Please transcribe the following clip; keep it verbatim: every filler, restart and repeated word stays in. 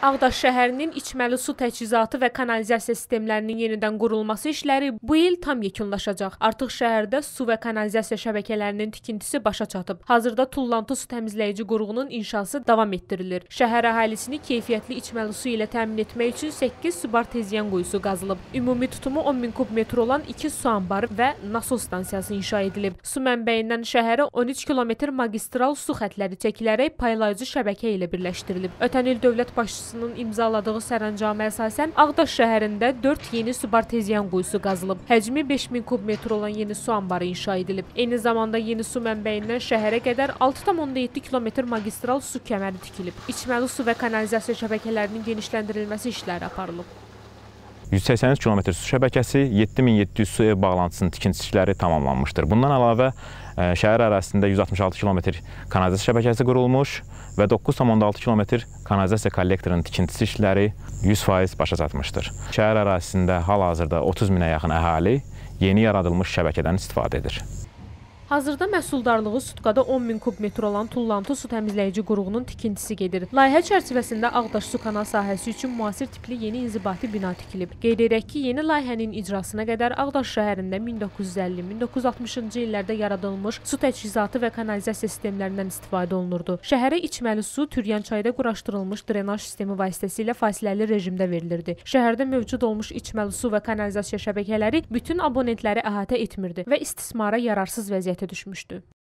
Ağdaş şəhərinin içməli su təchizatı və kanalizasiya sistemlərinin yenidən qurulması işləri bu il tam yekunlaşacaq. Artıq şəhərdə su və kanalizasiya şəbəkələrinin tikintisi başa çatıb. Hazırda tullantı su təmizləyici qurğunun inşası davam etdirilir. Şəhər əhalisini keyfiyyətli içməli su ilə təmin etmək üçün səkkiz subarteziyan quyusu qazılıb. Ümumi tutumu on min kub metr olan iki su anbarı və nasos stansiyası inşa edilib. Su mənbəyindən şəhərə on üç kilometr magistral su xətləri çəkilərək paylayıcı şəbəkə ilə birləşdirilib. Ötən il dövlət başçısı imzaladığı sərəncama əsasən Ağdaş şəhərində dörd yeni subarteziyan quyusu qazılıb. Həcmi beş min kub metr olan yeni su anbarı inşa edilib. Eyni zamanda yeni su mənbəyindən şəhərə qədər altı tam onda yeddi kilometr magistral su kəməri tikilib. İçməli su və kanalizasiya şəbəkələrinin genişləndirilməsi işləri aparılıb. yüz səksən üç kilometr su şəbəkəsi, yeddi min yeddi yüz su ev bağlantısının tikintisi işləri tamamlanmışdır. Bundan əlavə şəhər ərazisində yüz altmış altı kilometr kanalizasiya şəbəkəsi qurulmuş və doqquz tam onda altı kilometr kanalizasiya kollektorunun tikintisi işləri yüz faiz başa çatmışdır. Şəhər ərazisində hal-hazırda otuz minə yaxın əhali yeni yaradılmış şəbəkədən istifadə edir. Hazırda məhsuldarlığı sutkada on min kub metr olan tullantı su təmizləyici qurğunun tikintisi gedir. Layihə çərçivəsində Ağdaş su kanal sahəsi üçün müasir tipli yeni inzibati bina tikilib. Qeyd edək ki, yeni layihənin icrasına qədər Ağdaş şəhərində min doqquz yüz əlli min doqquz yüz altmışıncı illərdə yaradılmış su təchizatı və kanalizasiya sistemlərindən istifadə olunurdu. Şəhərə içməli su Türyan çayda quraşdırılmış drenaj sistemi vasitəsilə fasiləli rejimdə verilirdi. Şəhərdə mövcud olmuş içməli su və kanalizasiya şəbəkələri bütün abonentləri əhatə etmirdi və istismara yararsız vəziyyətə düşmüşdü.